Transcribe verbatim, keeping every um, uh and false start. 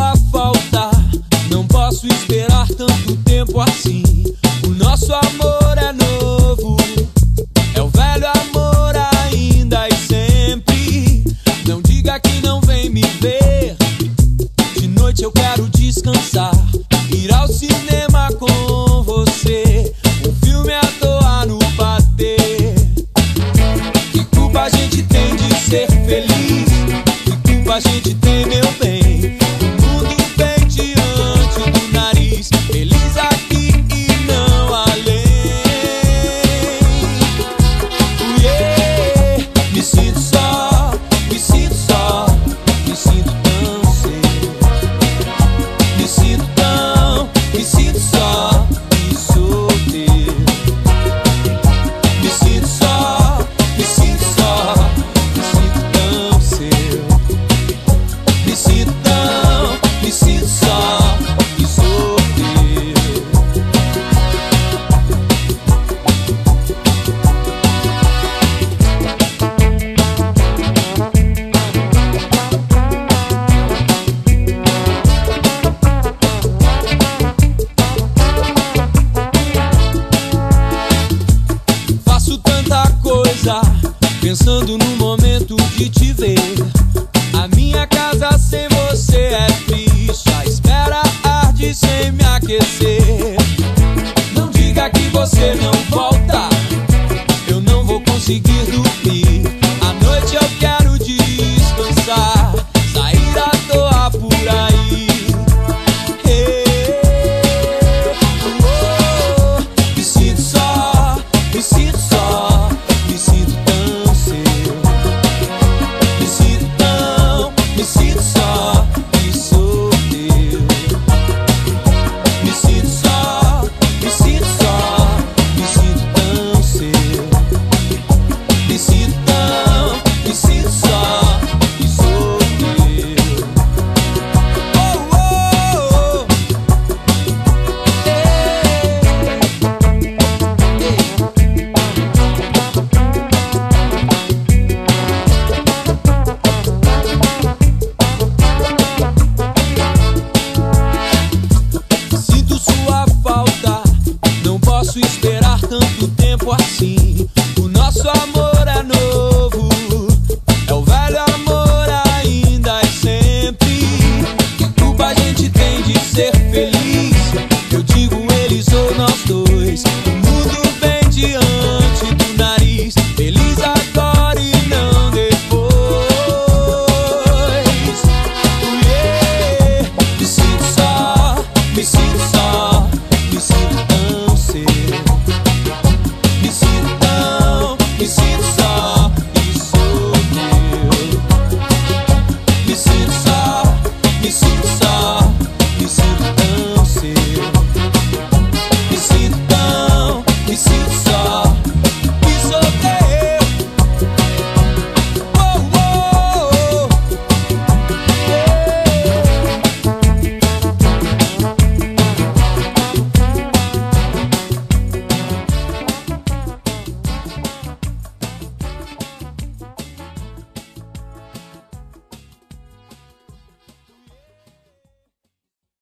sua falta, não posso esperar tanto tempo assim. O nosso amor é novo, é o velho amor ainda e sempre. Não diga que não vem me ver. De noite eu quero descansar, ir ao cinema com você, um filme à toa no patê. Que culpa a gente tem de ser feliz? Que culpa a gente tem, meu bem? O mundo vem diante do nariz, feliz aqui e não além. Uh, yeah. Me sinto só, me sinto só, me sinto tão seu. Me sinto tão, me sinto só e solteiro. Me sinto só, me sinto só, me sinto tão seu. Me sinto tão, me sinto só e solteiro. Faço tanta coisa pensando no momento de te ver. A minha casa sem você é triste, a espera arde sem me aquecer. Não diga que você não volta, eu não vou conseguir dormir. À noite eu quero descansar, sair à toa por aí. Hey, oh, oh. Me sinto só, me sinto só, me sinto tão seu. Me sinto tão, me sinto só e solteiro. Me sinto só, me sinto só, me sinto tão seu. Me sinto tão, me sinto só e solteiro. Oh, oh, oh. Sinto sua falta, não posso esperar tanto tempo assim. O nosso amor é novo, é o velho amor ainda e sempre. Que culpa a gente tem de ser feliz? Eu digo eles ou nós dois. O mundo vem diante do nariz, feliz agora e não depois. Uh, yeah. Me sinto só, me sinto só, me sinto tão seu. Me sinto tão, me sinto só e solteiro. Me sinto só, me sinto só.